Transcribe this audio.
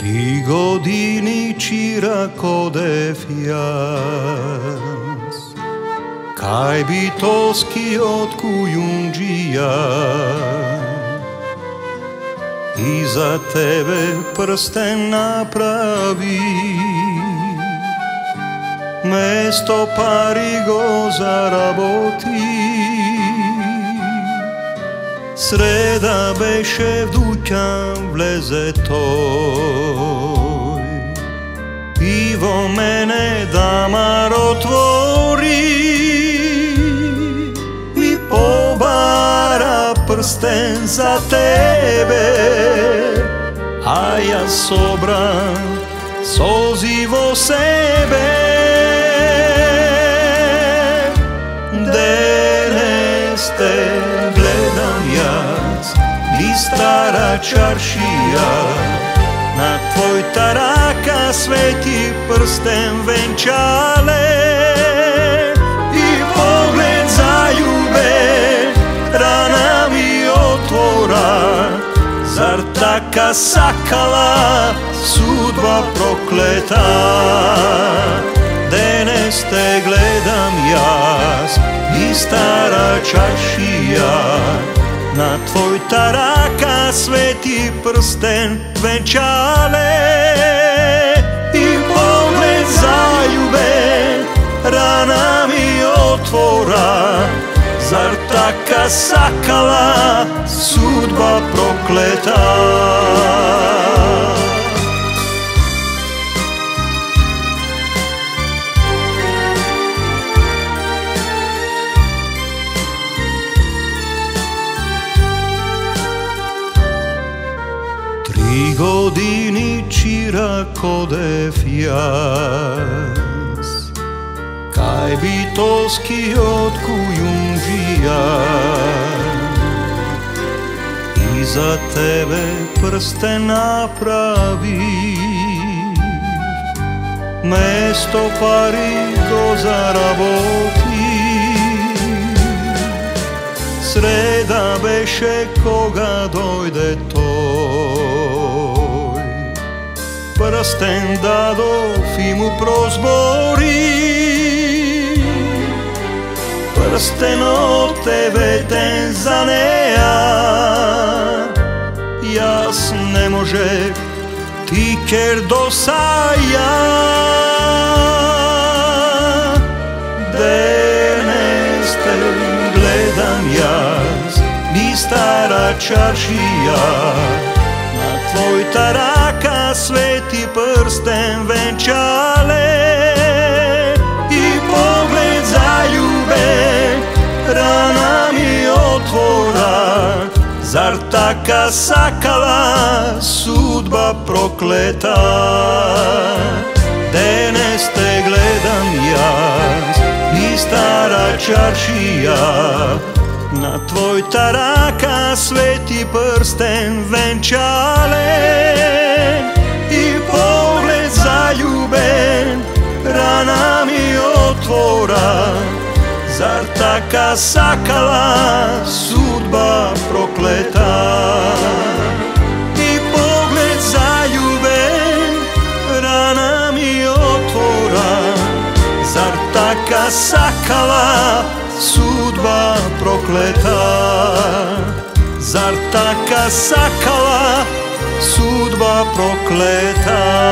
Tri godini ciracodev jas, kaj bitoski otkujundžija, i za tebe prsten napravi, mesto parigo zaraboti. Sreda beše v dućan vleze toj, pivo mene damar otvori, mi pobara prsten za tebe, a ja sobram sozivo sebe. Deneste gledam jas, ni stara čaršija, na tvoj taraka sveti prsten venčale, i pogled zaljube rana mi otvora. Zar taka sakala sudba prokleta? Deneste gledam jas, i stara čaršija, na tvoj taraka sveti prsten venčale, i pogled zaljuben rana mi otvora. Zar taka sakala sudba prokleta? Tri godini ciracodev jas, kaj bitoski otkujundžija, i za tebe prsten napravi, mesto parigo zaraboti. Sreda beše koga dojde toj, prsten dadov i mu prozbori, prsten od tebe ten zanea, jas ne može ti ker dosaja. Deneste gledam jas, ni stara čaršija, na tvoj taraka sveti prsten venčale, i pogled zaljuben rana mi otvora. Zar taka sakala sudba prokleta? Deneste gledam jas, ni stara čaršija, na tvoj taraka sveti prsten venčale, i pogled zaljuben rana mi otvora. Zar taka sakala sudba prokleta? I pogled zaljuben rana mi otvora. Zar taka sakala sudba prokleta? Zar taka sakala sudba prokleta?